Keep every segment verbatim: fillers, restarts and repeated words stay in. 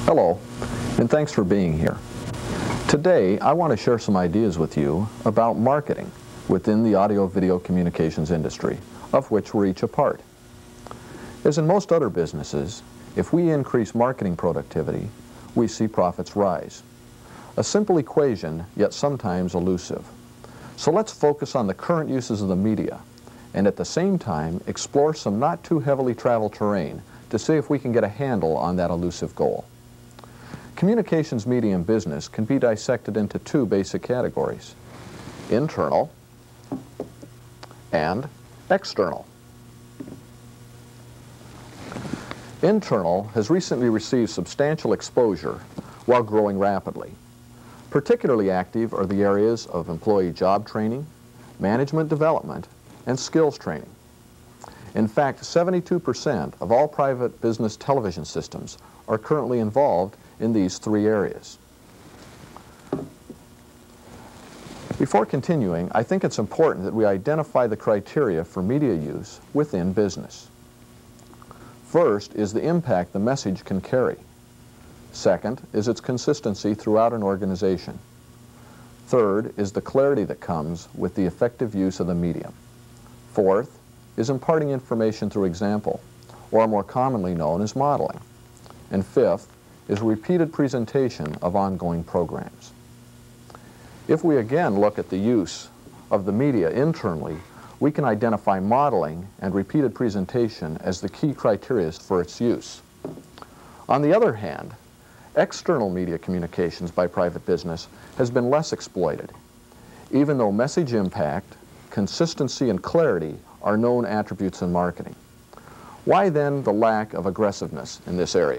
Hello, and thanks for being here. Today, I want to share some ideas with you about marketing within the audio-video communications industry, of which we're each a part. As in most other businesses, if we increase marketing productivity, we see profits rise. A simple equation, yet sometimes elusive. So let's focus on the current uses of the media, and at the same time explore some not too heavily traveled terrain to see if we can get a handle on that elusive goal. Communications media and business can be dissected into two basic categories: internal and external. Internal has recently received substantial exposure while growing rapidly. Particularly active are the areas of employee job training, management development, and skills training. In fact, seventy-two percent of all private business television systems are currently involved in these three areas. Before continuing, I think it's important that we identify the criteria for media use within business. First is the impact the message can carry. Second is its consistency throughout an organization. Third is the clarity that comes with the effective use of the medium. Fourth is imparting information through example, or more commonly known as modeling. And fifth is repeated presentation of ongoing programs. If we again look at the use of the media internally, we can identify modeling and repeated presentation as the key criteria for its use. On the other hand, external media communications by private business has been less exploited, even though message impact, consistency, and clarity are known attributes in marketing. Why then the lack of aggressiveness in this area?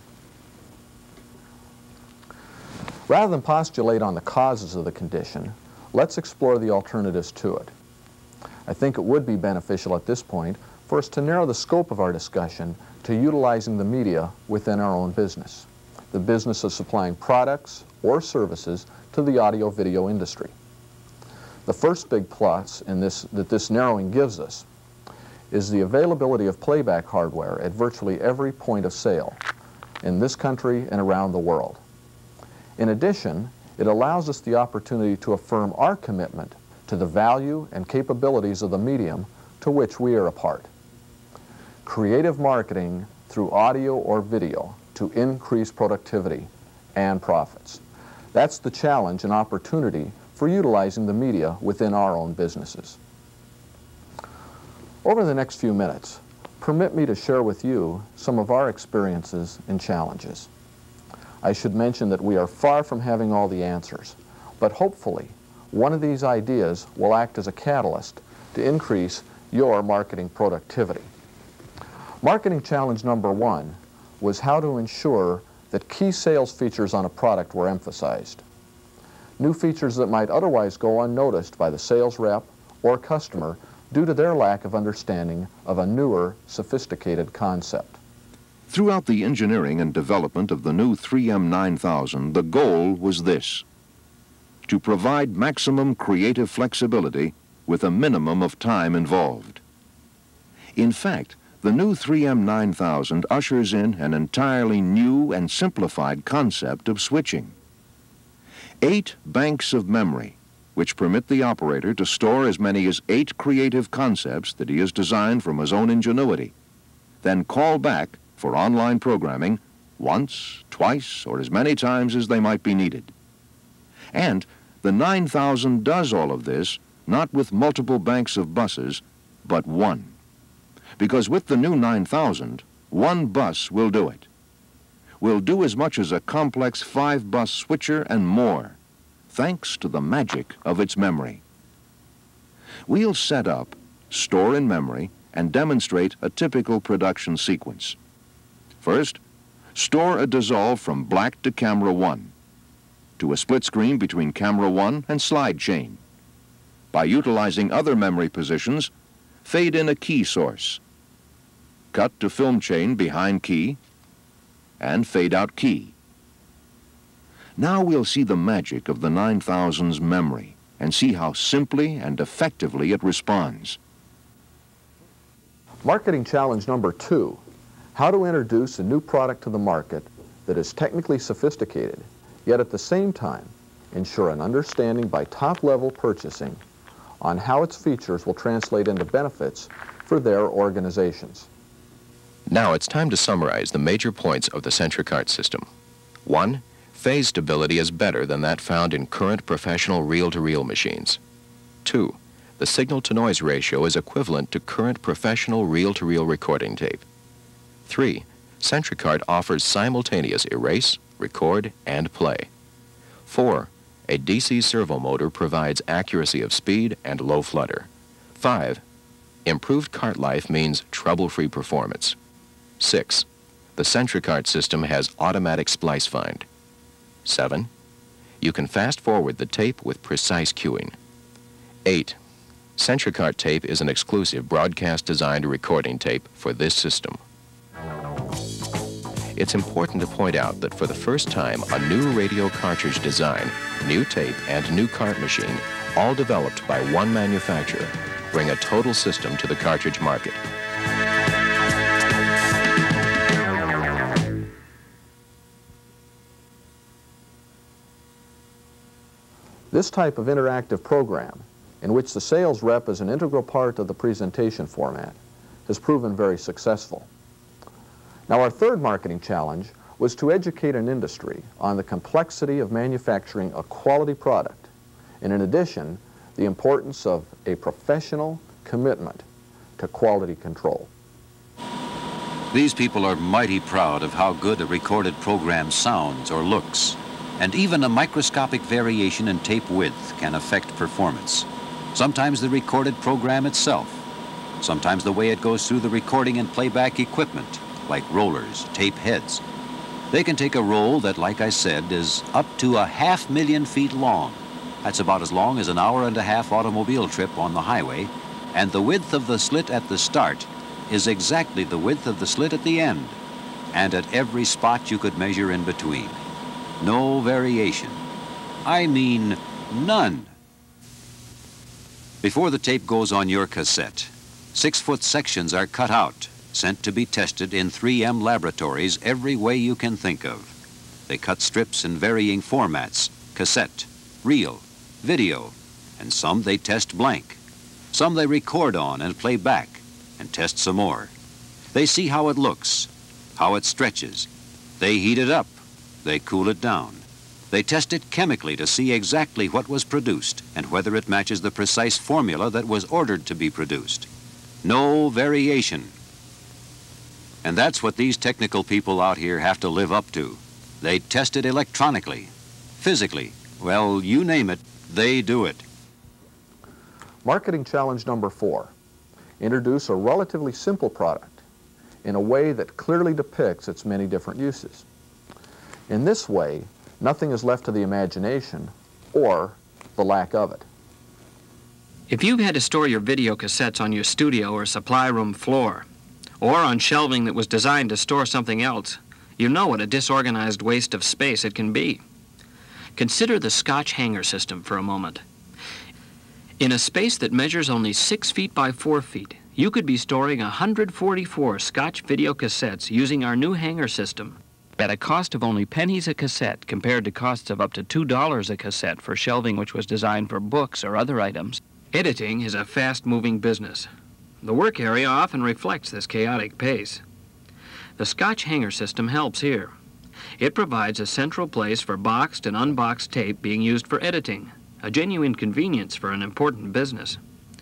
Rather than postulate on the causes of the condition, let's explore the alternatives to it. I think it would be beneficial at this point for us to narrow the scope of our discussion to utilizing the media within our own business, the business of supplying products or services to the audio-video industry. The first big plus in this, that this narrowing gives us is the availability of playback hardware at virtually every point of sale in this country and around the world. In addition, it allows us the opportunity to affirm our commitment to the value and capabilities of the medium to which we are a part. Creative marketing through audio or video to increase productivity and profits. That's the challenge and opportunity for utilizing the media within our own businesses. Over the next few minutes, permit me to share with you some of our experiences and challenges. I should mention that we are far from having all the answers, but hopefully one of these ideas will act as a catalyst to increase your marketing productivity. Marketing challenge number one was how to ensure that key sales features on a product were emphasized. New features that might otherwise go unnoticed by the sales rep or customer due to their lack of understanding of a newer, sophisticated concept. Throughout the engineering and development of the new three M nine thousand, the goal was this: to provide maximum creative flexibility with a minimum of time involved. In fact, the new three M nine thousand ushers in an entirely new and simplified concept of switching. Eight banks of memory, which permit the operator to store as many as eight creative concepts that he has designed from his own ingenuity, then call back for online programming once, twice, or as many times as they might be needed. And the nine thousand does all of this not with multiple banks of buses, but one. Because with the new nine thousand, one bus will do it. Will do as much as a complex five-bus switcher and more, thanks to the magic of its memory. We'll set up, store in memory, and demonstrate a typical production sequence. First, store a dissolve from black to camera one, to a split screen between camera one and slide chain. By utilizing other memory positions, fade in a key source, cut to film chain behind key, and fade out key. Now we'll see the magic of the nine thousand's memory and see how simply and effectively it responds. Marketing challenge number two: how to introduce a new product to the market that is technically sophisticated, yet at the same time ensure an understanding by top-level purchasing on how its features will translate into benefits for their organizations. Now it's time to summarize the major points of the Centricart system. One, phase stability is better than that found in current professional reel-to-reel machines. Two, the signal-to-noise ratio is equivalent to current professional reel-to-reel recording tape. Three, Centricart offers simultaneous erase, record, and play. Four, a D C servo motor provides accuracy of speed and low flutter. Five, improved cart life means trouble-free performance. Six, the Centricart system has automatic splice find. Seven, you can fast-forward the tape with precise cueing. Eight, Centricart tape is an exclusive broadcast-designed recording tape for this system. It's important to point out that for the first time, a new radio cartridge design, new tape, and new cart machine, all developed by one manufacturer, bring a total system to the cartridge market. This type of interactive program, in which the sales rep is an integral part of the presentation format, has proven very successful. Now, our third marketing challenge was to educate an industry on the complexity of manufacturing a quality product, and in addition, the importance of a professional commitment to quality control. These people are mighty proud of how good a recorded program sounds or looks, and even a microscopic variation in tape width can affect performance. Sometimes the recorded program itself, sometimes the way it goes through the recording and playback equipment, like rollers, tape heads. They can take a roll that, like I said, is up to a half million feet long. That's about as long as an hour and a half automobile trip on the highway, and the width of the slit at the start is exactly the width of the slit at the end, and at every spot you could measure in between. No variation. I mean, none. Before the tape goes on your cassette, six-foot sections are cut out, sent to be tested in three M laboratories every way you can think of. They cut strips in varying formats, cassette, reel, video, and some they test blank. Some they record on and play back and test some more. They see how it looks, how it stretches. They heat it up, they cool it down. They test it chemically to see exactly what was produced and whether it matches the precise formula that was ordered to be produced. No variation. And that's what these technical people out here have to live up to. They test it electronically, physically. Well, you name it, they do it. Marketing challenge number four. Introduce a relatively simple product in a way that clearly depicts its many different uses. In this way, nothing is left to the imagination or the lack of it. If you had to store your video cassettes on your studio or supply room floor, or on shelving that was designed to store something else, you know what a disorganized waste of space it can be. Consider the Scotch hanger system for a moment. In a space that measures only six feet by four feet, you could be storing one hundred forty-four Scotch video cassettes using our new hanger system at a cost of only pennies a cassette compared to costs of up to two dollars a cassette for shelving which was designed for books or other items. Editing is a fast-moving business. The work area often reflects this chaotic pace. The Scotch hanger system helps here. It provides a central place for boxed and unboxed tape being used for editing, a genuine convenience for an important business.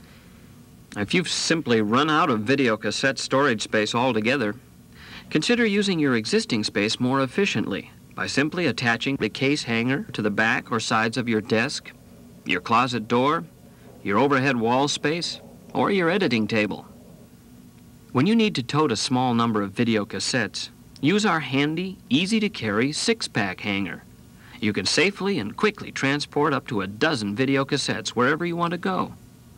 If you've simply run out of video cassette storage space altogether, consider using your existing space more efficiently by simply attaching the case hanger to the back or sides of your desk, your closet door, your overhead wall space, or your editing table. When you need to tote a small number of video cassettes, use our handy, easy-to-carry six-pack hanger. You can safely and quickly transport up to a dozen video cassettes wherever you want to go.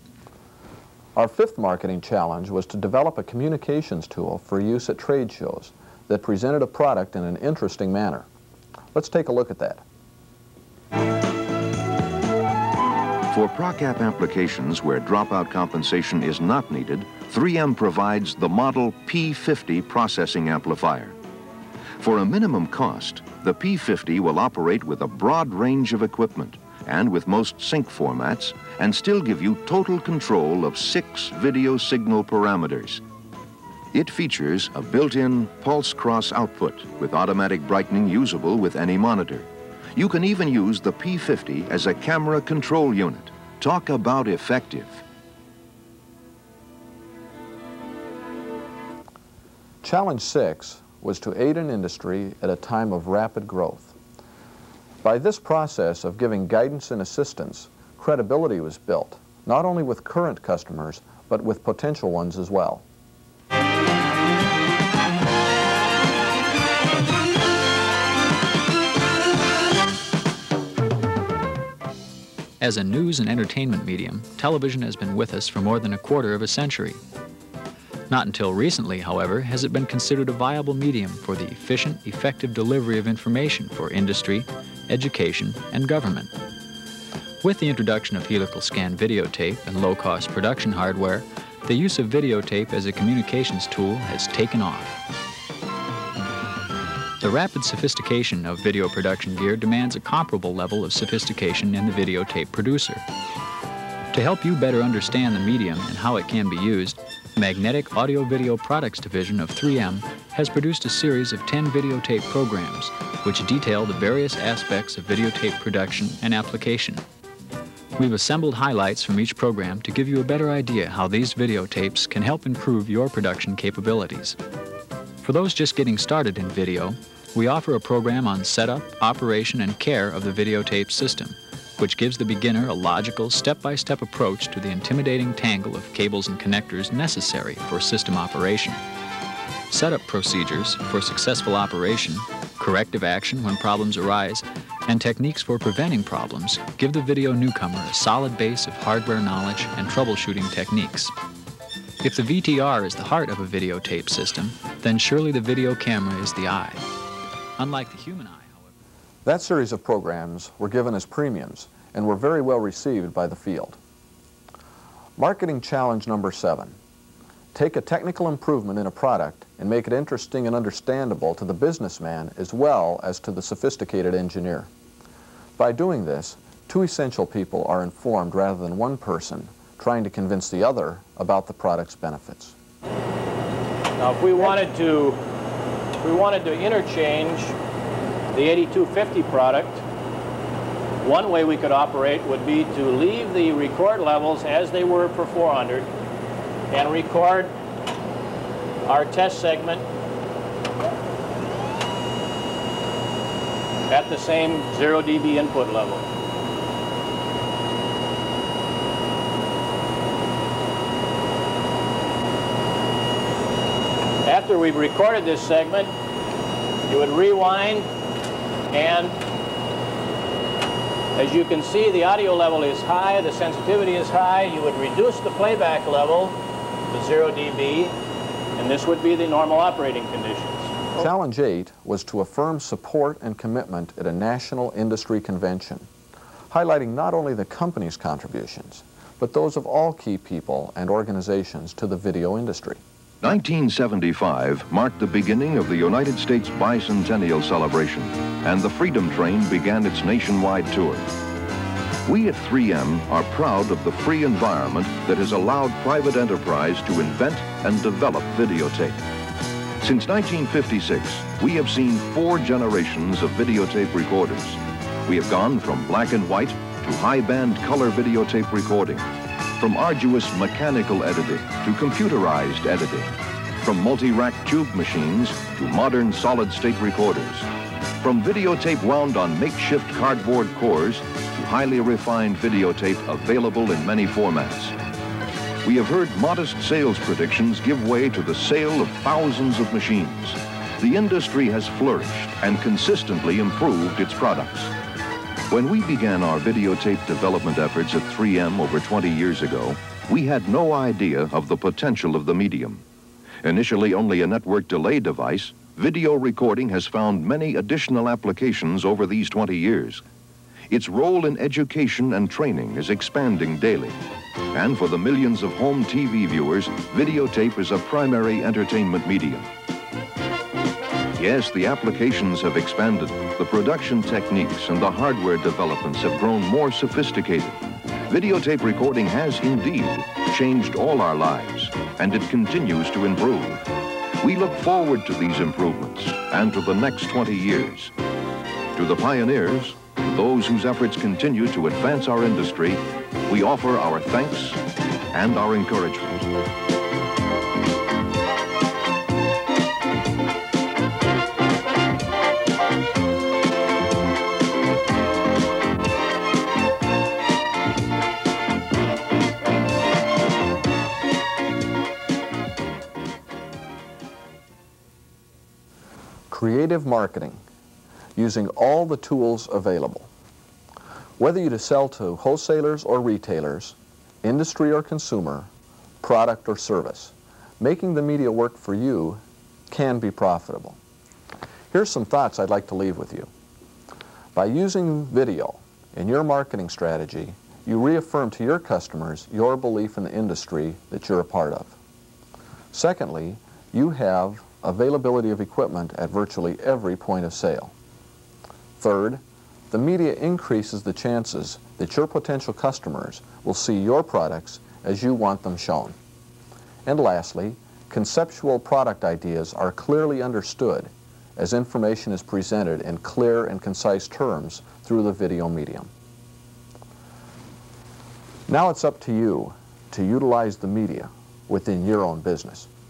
Our fifth marketing challenge was to develop a communications tool for use at trade shows that presented a product in an interesting manner. Let's take a look at that. For PROCAP applications where dropout compensation is not needed, three M provides the model P fifty processing amplifier. For a minimum cost, the P fifty will operate with a broad range of equipment and with most sync formats, and still give you total control of six video signal parameters. It features a built-in pulse cross output with automatic brightening usable with any monitor. You can even use the P fifty as a camera control unit. Talk about effective. Challenge six was to aid an industry at a time of rapid growth. By this process of giving guidance and assistance, credibility was built, not only with current customers, but with potential ones as well. As a news and entertainment medium, television has been with us for more than a quarter of a century. Not until recently, however, has it been considered a viable medium for the efficient, effective delivery of information for industry, education, and government. With the introduction of helical scan videotape and low-cost production hardware, the use of videotape as a communications tool has taken off. The rapid sophistication of video production gear demands a comparable level of sophistication in the videotape producer. To help you better understand the medium and how it can be used, the Magnetic Audio Video Products Division of three M has produced a series of ten videotape programs which detail the various aspects of videotape production and application. We've assembled highlights from each program to give you a better idea how these videotapes can help improve your production capabilities. For those just getting started in video, we offer a program on setup, operation, and care of the videotape system, which gives the beginner a logical, step-by-step approach to the intimidating tangle of cables and connectors necessary for system operation. Setup procedures for successful operation, corrective action when problems arise, and techniques for preventing problems give the video newcomer a solid base of hardware knowledge and troubleshooting techniques. If the V T R is the heart of a videotape system, then surely the video camera is the eye. Unlike the human eye, however. That series of programs were given as premiums and were very well received by the field. Marketing challenge number seven. Take a technical improvement in a product and make it interesting and understandable to the businessman as well as to the sophisticated engineer. By doing this, two essential people are informed rather than one person trying to convince the other about the product's benefits. Now, if we wanted to, if we wanted to interchange the eighty-two fifty product, one way we could operate would be to leave the record levels as they were for four hundred and record our test segment at the same zero D B input level. After we've recorded this segment, you would rewind, and as you can see, the audio level is high, the sensitivity is high. You would reduce the playback level to zero D B, and this would be the normal operating conditions. Challenge eight was to affirm support and commitment at a national industry convention, highlighting not only the company's contributions, but those of all key people and organizations to the video industry. nineteen seventy-five marked the beginning of the United States bicentennial celebration, and the Freedom Train began its nationwide tour. We at three M are proud of the free environment that has allowed private enterprise to invent and develop videotape. Since nineteen fifty-six, we have seen four generations of videotape recorders. We have gone from black and white to high-band color videotape recording, from arduous mechanical editing to computerized editing, from multi-rack tube machines to modern solid-state recorders, from videotape wound on makeshift cardboard cores to highly refined videotape available in many formats. We have heard modest sales predictions give way to the sale of thousands of machines. The industry has flourished and consistently improved its products. When we began our videotape development efforts at three M over twenty years ago, we had no idea of the potential of the medium. Initially only a network delay device, video recording has found many additional applications over these twenty years. Its role in education and training is expanding daily. And for the millions of home T V viewers, videotape is a primary entertainment medium. Yes, the applications have expanded. The production techniques and the hardware developments have grown more sophisticated. Videotape recording has indeed changed all our lives, and it continues to improve. We look forward to these improvements and to the next twenty years. To the pioneers, to those whose efforts continue to advance our industry, we offer our thanks and our encouragement. Creative marketing, using all the tools available. Whether you to sell to wholesalers or retailers, industry or consumer, product or service, making the media work for you can be profitable. Here's some thoughts I'd like to leave with you. By using video in your marketing strategy, you reaffirm to your customers your belief in the industry that you're a part of. Secondly, you have availability of equipment at virtually every point of sale. Third, the media increases the chances that your potential customers will see your products as you want them shown. And lastly, conceptual product ideas are clearly understood as information is presented in clear and concise terms through the video medium. Now it's up to you to utilize the media within your own business.